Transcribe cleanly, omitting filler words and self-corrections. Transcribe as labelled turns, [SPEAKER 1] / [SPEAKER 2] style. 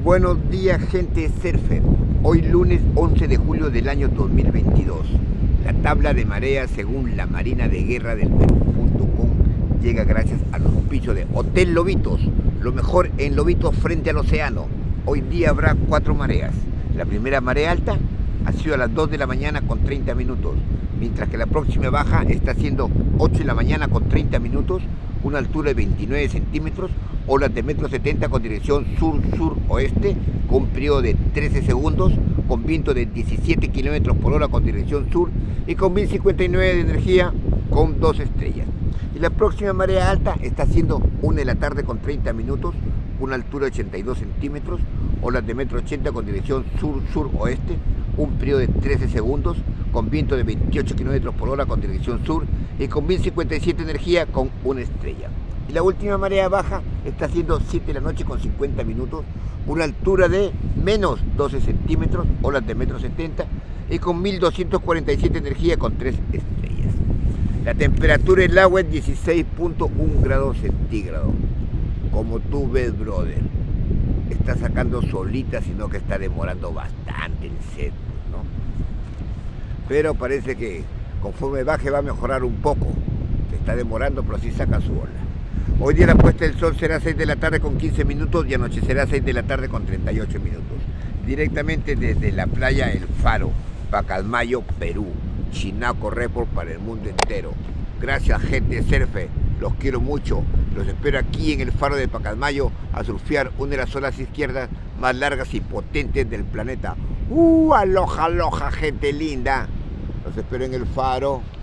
[SPEAKER 1] Buenos días, gente surfer. Hoy lunes 11 de julio del año 2022. La tabla de marea según la Marina de Guerra del Perú.com llega gracias al auspicio de Hotel Lobitos, lo mejor en Lobitos frente al océano. Hoy día habrá 4 mareas. La primera marea alta ha sido a las 2 de la mañana con 30 minutos, mientras que la próxima baja está siendo 8 de la mañana con 30 minutos, una altura de 29 centímetros, olas de 1,70 m con dirección sur-suroeste, con un periodo de 13 segundos, con viento de 17 km por hora con dirección sur y con 1059 de energía con 2 estrellas. Y la próxima marea alta está siendo 1 de la tarde con 30 minutos, una altura de 82 centímetros, olas de 1,80 m con dirección sur-suroeste, un periodo de 13 segundos, con viento de 28 km por hora con dirección sur y con 1057 de energía con 1 estrella. Y la última marea baja está siendo 7 de la noche con 50 minutos, una altura de menos 12 centímetros, olas de 1,70 m y con 1247 de energía con 3 estrellas. La temperatura del agua es 16.1 grados centígrados. Como tú ves, brother, está sacando solita, sino que está demorando bastante el set, ¿no? Pero parece que conforme baje va a mejorar un poco. Se está demorando, pero sí saca su ola. Hoy día la puesta del sol será 6 de la tarde con 15 minutos y anochecerá 6 de la tarde con 38 minutos. Directamente desde la playa El Faro, Pacalmayo, Perú. Chinaco Report para el mundo entero. Gracias, gente surfer. Los quiero mucho. Los espero aquí en el Faro de Pacalmayo a surfear una de las olas izquierdas más largas y potentes del planeta. Aloha, aloha, gente linda. Los espero en el Faro.